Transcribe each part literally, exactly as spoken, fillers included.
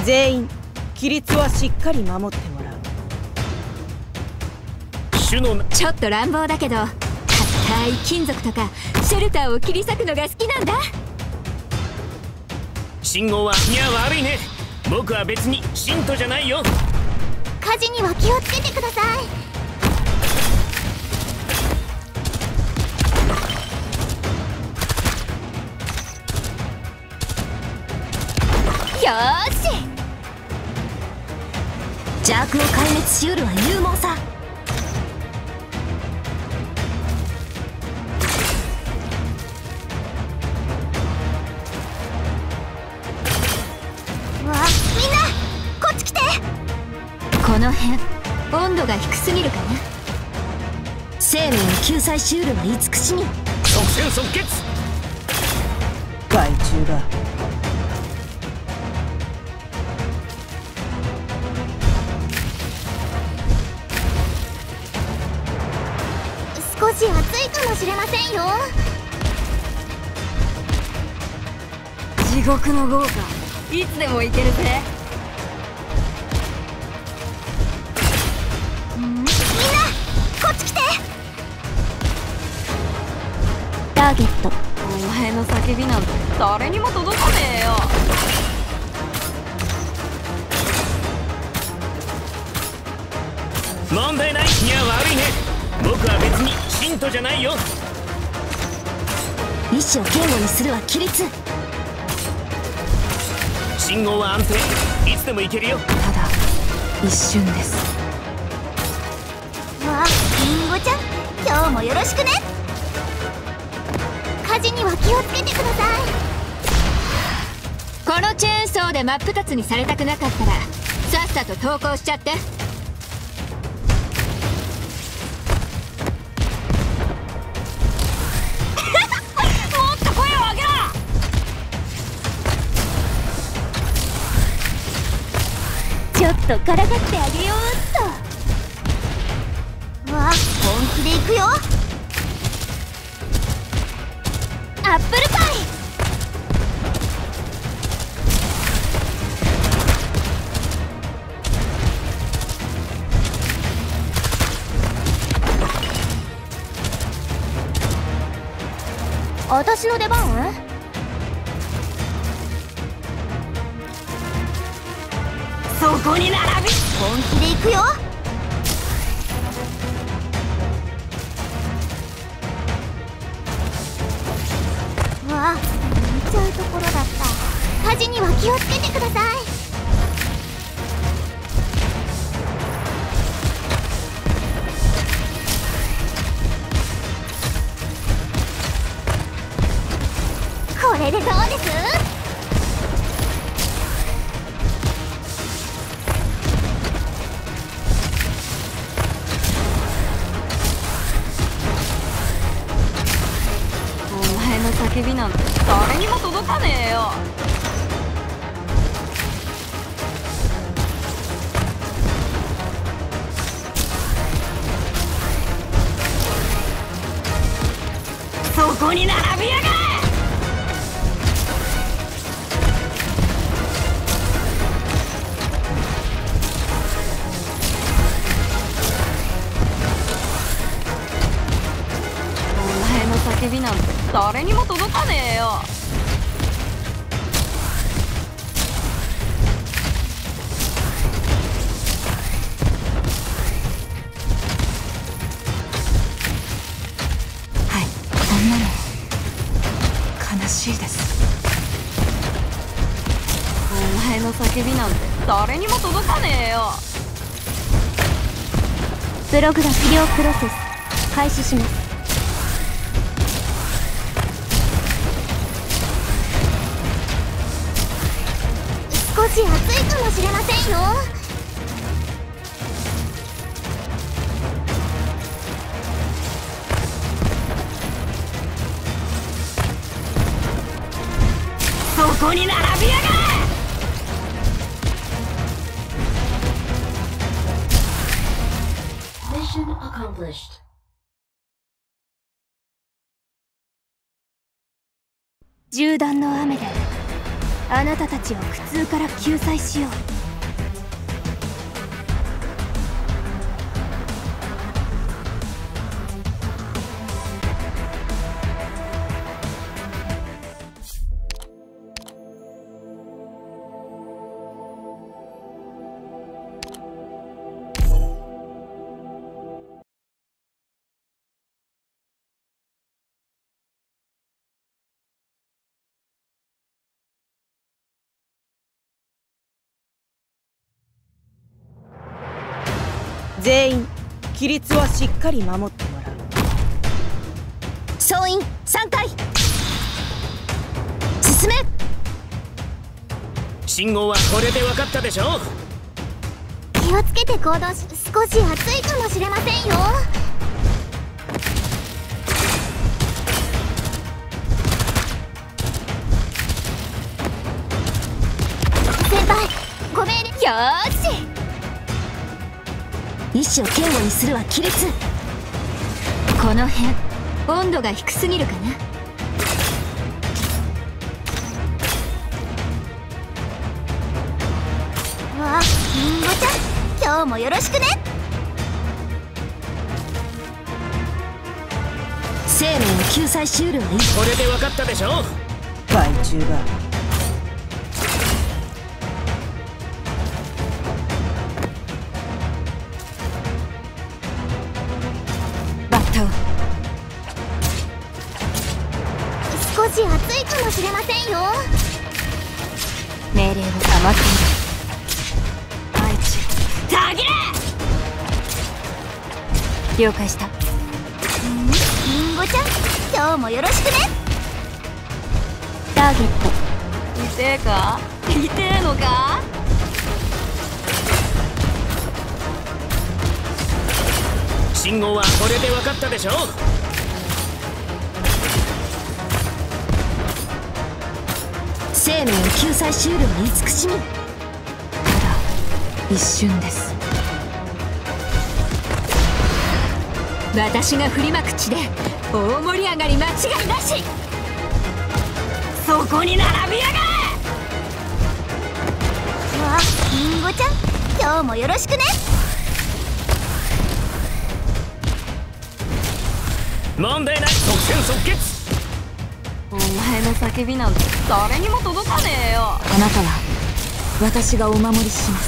全員規律はしっかり守ってもらう。 種のちょっと乱暴だけど、硬い金属とかシェルターを切り裂くのが好きなんだ。 信号はいや悪いね。僕は別に信徒じゃないよ。 火事には気をつけてください。 よーし、邪悪を壊滅しうるは勇猛さ。 わあ、みんなこっち来て。 この辺温度が低すぎるかな。生命を救済しうるは慈しみ。 即戦即決。 害虫だ。 少し暑いかもしれませんよ。 地獄の豪華、いつでも行けるぜ。 みんなこっち来て。 ターゲット。 お前の叫びなんて誰にも届かねえよ。 問題ない。いや悪いね。僕は別に信徒じゃないよ。 意志を堅固にするは規律。 信号は安定。いつでも行けるよ。 ただ一瞬です。 わあ、リンゴちゃん、今日もよろしくね。火事には気をつけてください。 このチェーンソーで真っ二つにされたくなかったらさっさと投降しちゃって。 ちょっとからかってあげようっと。わあ、本気でいくよ。アップルパイ。私の出番？ そこに並び。 本気でいくよ。わあ、見ちゃうところだった。火事には気をつけてください。これでどうです？ 叫びなんて誰にも届かねえよ。 そこに並びやがれ。 お前の叫びなんて誰にも届かねえよ。 はい、こんなの悲しいです。 お前の叫びなんて誰にも届かねえよ。 プログラ治療プロセス開始します。少し暑いかもしれませんよ。 そこに並びやがれ。Mission accomplished. 銃弾の雨であなたたちを苦痛から救済しよう。 全員規律はしっかり守ってもらう。 総員さんかい進め。 信号はこれで分かったでしょ。 気をつけて行動し、少し暑いかもしれませんよ。先輩ご命令。よーし、 意志を堅固にするは規律。この辺温度が低すぎるかな。 わあ、りんごちゃん今日もよろしくね。 生命を救済しうるはいい。 これで分かったでしょ。 害虫だ。 少し暑いかもしれませんよ。 命令を黙っている。愛知たぎれ。了解した。 んりんごちゃん今日もよろしくね。 ターゲット。 痛えか痛えのか。 信号はこれで分かったでしょ。 生命を救済しうるは慈しみ。ただ一瞬です。私が振りまく地で大盛り上がり間違いなし。そこに並びやがれ。 わあ、りんごちゃん今日もよろしくね。 問題ない。即戦即決。 お前の叫びなんて誰にも届かねえよ。 あなたは私がお守りします。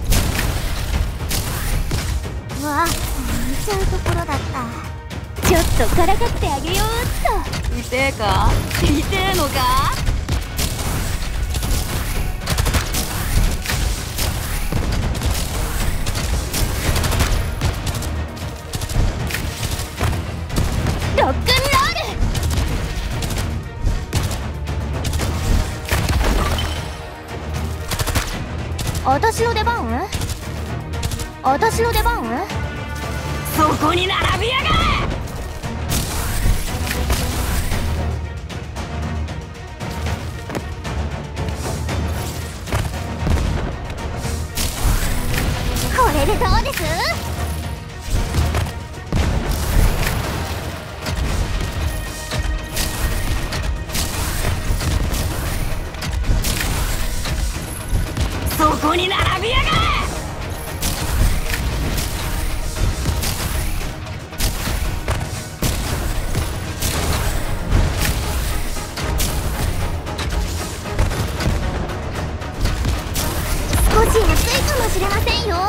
わあ、見ちゃうところだった。ちょっとからかってあげようっと。 痛えか痛えのか。 ロックンロール。私の出番？私の出番？ そこに並びやがれ。 これでどうです？ そこに並びやがれ。 少し暑いかもしれませんよ。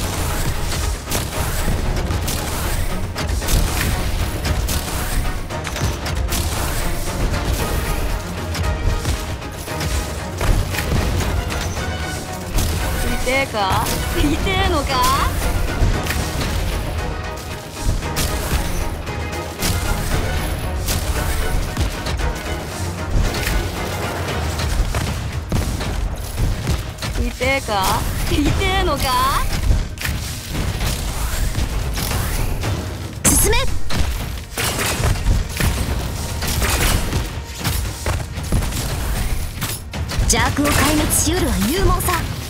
痛えか痛えのか。痛えか痛えのか。 進め。邪悪を壊滅しうるは勇猛さ。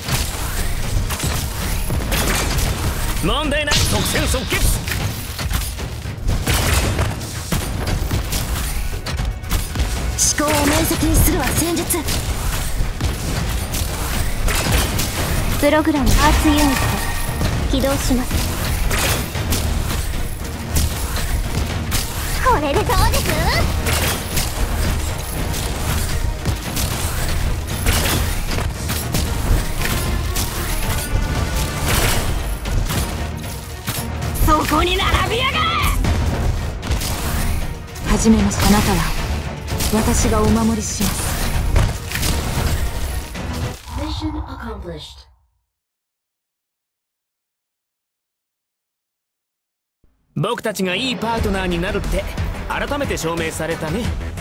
問題ない。即戦即決。 思考を面積にするは戦術。 プログラムアーツユニット起動します。これでどうです？ そこに並びやがれ。 はじめまして。あなたは私がお守りします。 僕たちがいいパートナーになるって改めて証明されたね。